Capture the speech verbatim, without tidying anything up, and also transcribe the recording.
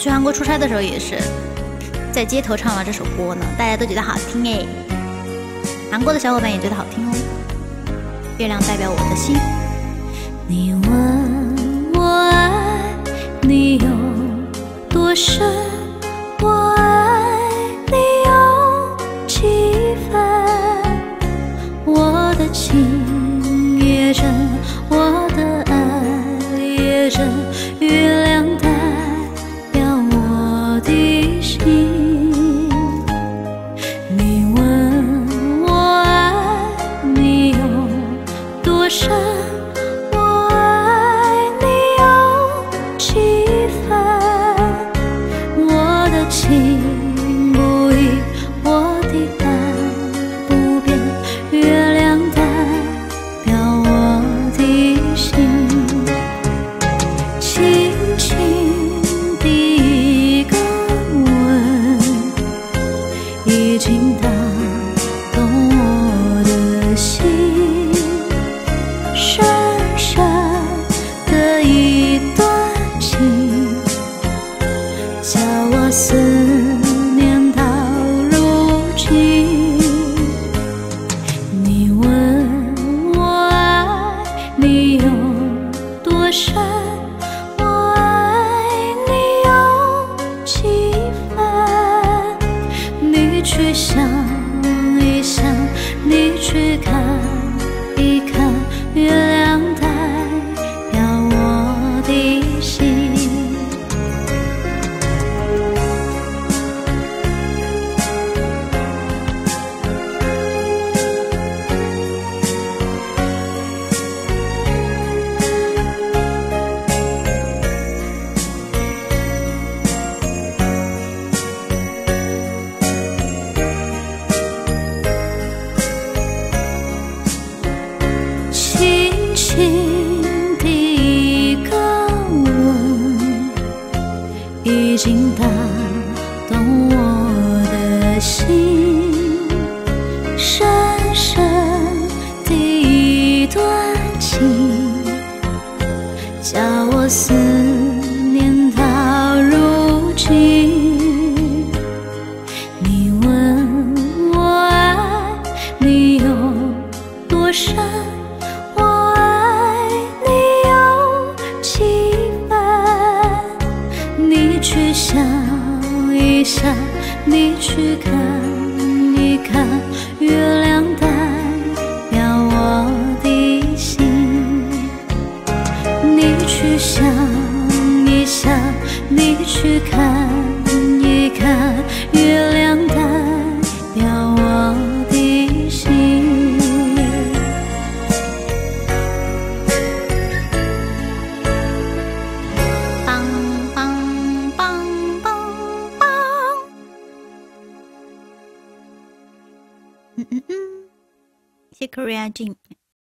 去韩国出差的时候也是在街头唱了这首歌呢，大家都觉得好听哎，韩国的小伙伴也觉得好听哦。月亮代表我的心。你问我爱你有多深，我爱你有几分，我的情也真，我的爱也真，月亮代表我的心。你问我爱你有多深，我爱你有几分，我的情不移，我的爱不变，月亮代表我的心。轻轻的一个吻，已经打动我的心，深深的一段情，叫我思念到如今。你问我爱你有多深，我爱你有几分，你去想一想，你去看一看，月亮代表我的心。轻轻的一个吻，已经打动我的心，深深的一段情，叫我思念到如今。你问我爱你有多深，我爱你有几分，你去想一想，你去看一看，月亮代表我的心。你去想一想，你去看一看，月亮代表我的心。棒棒棒棒棒。嗯嗯嗯，谢谢 Korea Jim。